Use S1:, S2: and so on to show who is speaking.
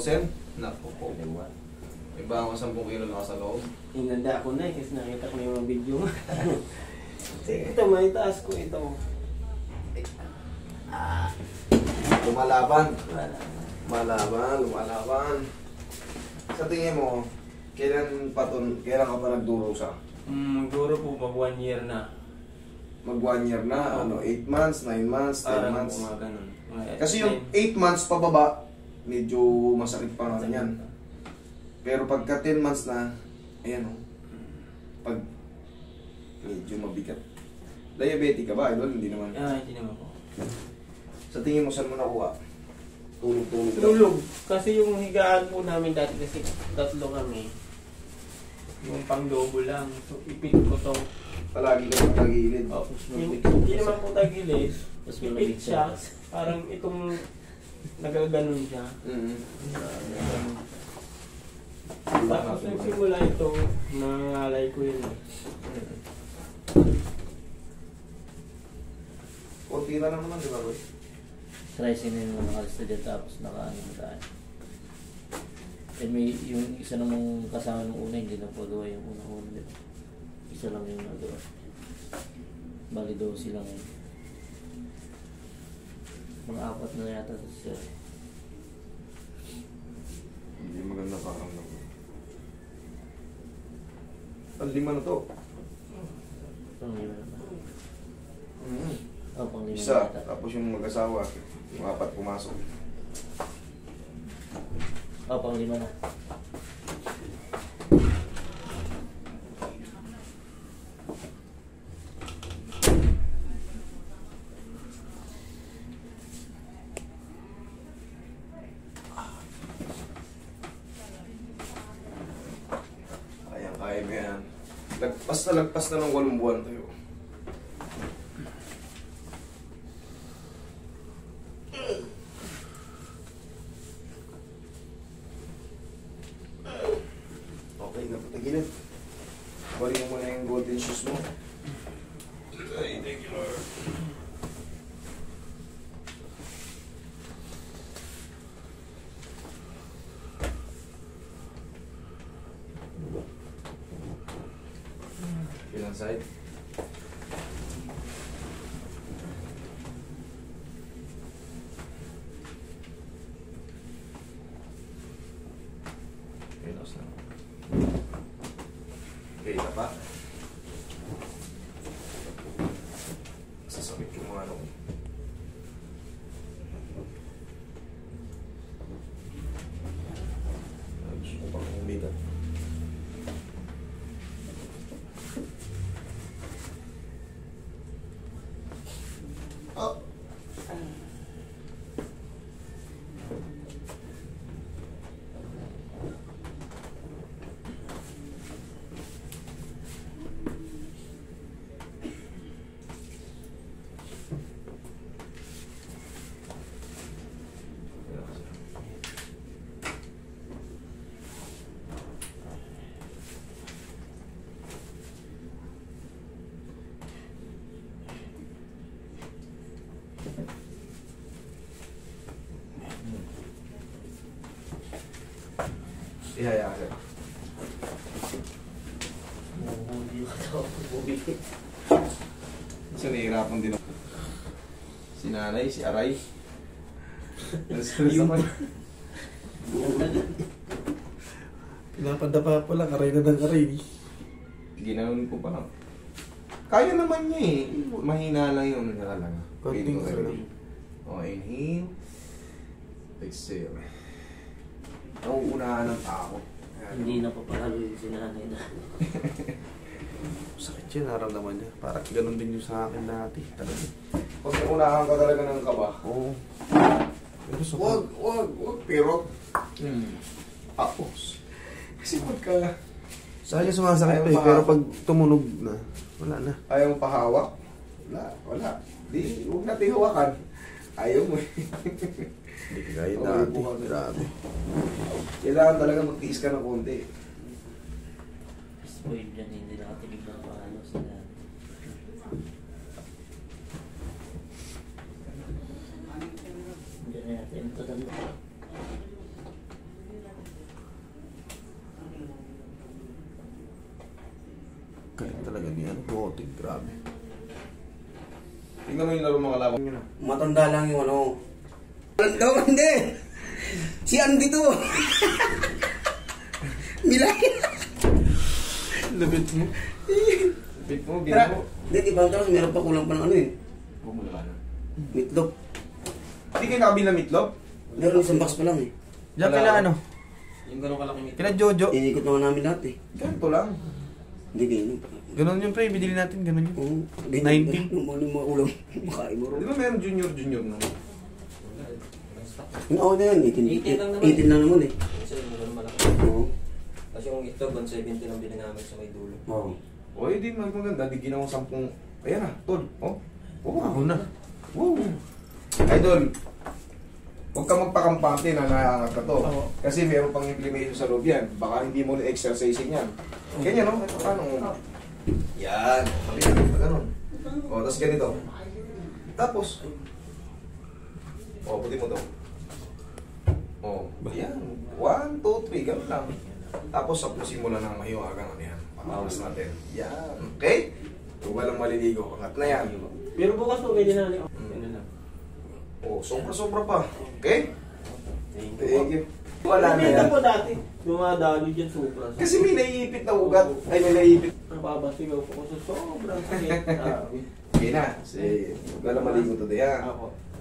S1: 1,000? Naku po.
S2: Dalawa.
S1: May ba ako 10 kilo na sa loob?
S2: Inanda ako na kasi nakita ko na yung mga video. Ito, may taas ko ito.
S1: Lumalaban.
S2: Wala.
S1: Lumalaban. Sa tingin mo, kailan ka pa nagdurusa?
S2: Siguro po mag 1 year na.
S1: Mag 1 year na, 8 months, 9 months, 10 months.
S2: Mga ganun.
S1: Kasi yung 8 months pababa, medyo masakit pa nga yan. Pero pagka 10 months na, ayan o, pag medyo mabigat. Diabetic ka ba, idol? Hindi naman.
S2: Hindi naman po.
S1: Sa tingin mo, saan mo nakuha? Tulog-tulog lang.
S2: Tulog. Kasi yung higaan po namin dati kasi 3 kami. Yung pang-double lang. So, ipit ko to.
S1: Palagi ka magtagilid.
S2: Hindi naman po tagilid. Ipit siya. Parang itong nagaganon siya. Tapos nagsimula ito, nangalay ko yun.
S1: Kunti na lang naman, di ba, Roy?
S3: Tricing na yung nakalista dyan tapos nakaano na tayo. Eh may yung isa namang kasama ng una hindi na po gawa yung una-una dito. Isa lang yung nagawa. Bali daw silang mga 4 na yata siya.
S1: Hindi maganda parang lang. Ang 5 na to.
S3: Pang 5 na ba? Oh, pang 5
S1: Isa,
S3: na yata.
S1: tapos yung mag-asawa, yung 4 pumasok.
S3: Oh, pang 5 na.
S1: Kaya mo yan. Lagpas na ng 8 buwan tayo. Okay, napatagilid. Balik mo muna yung golden shoes mo. Ay, thank you, Lord. Ilang side? Pinos na. Okay, pa. Sasabit yung mga ano. Gusto ko pang umida. Oh. Ihaya ka.
S3: Hindi ko ito bubigit.
S1: Kasi nahihirapan din ako. Si nanay, si Aray.
S4: Pinapadapa pa lang, aray na ng aray.
S1: Ginanon ko pa lang. Kaya naman niya eh. Mahina lang yung nakalaga.
S4: Konting
S1: Pwede ko
S4: lang.
S1: rin. O, inhale. Exhale. Nauunahan ng tao.
S3: Hindi na papalalo yung sinanay na.
S4: Sakit yun, naramdaman niya. Parang ganun din yung sa akin dati. Talaga.
S1: Pag nauunahan ka talaga ng kaba.
S4: Oo. Pero sa
S1: Wag. Pero, tapos. Kasi pagka
S4: sa akin sumasakit
S1: Ayaw
S4: pa eh,
S1: pa.
S4: pero pag tumunog na, wala na.
S1: ayaw mo pahawak, wala. Di, huwag natin hawakan. Ayaw mo eh.
S4: Hindi kagaya
S1: Oo,
S4: dati.
S1: bukas.
S4: Grabe.
S1: Kailangan talaga magtiis ka ng konti.
S3: Spoil dyan, hindi nakatigil na paano sila. Diyan na natin ito dami.
S4: May ano, robotic, grabe.
S1: Tingnan mo yung laro mga laban nyo na.
S5: Matanda lang yung ano. Daw, hindi. Si Andy to. Milay.
S4: Labit mo.
S1: Bit mo,
S5: Tara.
S1: gino mo.
S5: Hindi, di ba? Tapos meron pa kulang pa ng ano eh.
S1: Huwag mo naman.
S5: Meatloaf.
S1: Hindi kayo nakabili na meatloaf?
S5: Meron isang box pa lang eh.
S4: Diyan kila ano?
S2: Yung ganun kalaki meat.
S4: Kila Jojo.
S5: Inikot naman namin lahat eh.
S1: Ganito lang.
S5: Hindi ganyan.
S4: Ganun yung pre, binili natin, ganun yun.
S5: Oo.
S4: 19.
S5: Yung mga ulam. Makain mo
S1: Di
S5: rin.
S1: ba meron junior no?
S5: Yung ako na yan,
S2: 18 lang naman.
S5: 18 lang naman eh.
S6: Kasi yung ganun malaki.
S5: Oo.
S6: Kasi yung ito, 170 lang bilhin namin sa may dulo.
S5: Oo.
S1: O, di maganda. Di ginawa 10. Ayan na, tol. Oh. Oh,
S4: Ako na.
S1: Wow. Idol, huwag ka magpakampante na naiangat ka to.
S2: Oo.
S1: Kasi meron pang implementation sa loob yan. Baka hindi mo na-exercising yan. Ganyan, no? Ito, paano? Yan. Sabi na, ganun. O, tapos ganito. Tapos, o, puti mo to. O, yan. 1, 2, 3, ganun lang. Tapos, sapusin mo lang ng mahiwagang ano yan. Pakawas natin. Yan. Okay? Huwag walang maliligo. Angat na yan.
S2: Pero bukas mo, pwede na lang. Ganun lang.
S1: O, sobra-sobra pa. Okay?
S2: Thank
S1: Thank you. Wala na
S2: Pinta
S1: yan.
S2: po dati. Dumadalo dyan sobra.
S1: Kasi may naiipit na ugat. Ay, may naiipit.
S2: Nababasigaw po ko sa sobrang sakit. Grabe.
S1: Okay na. Sige. Wala maligo today, ha?
S2: Ako.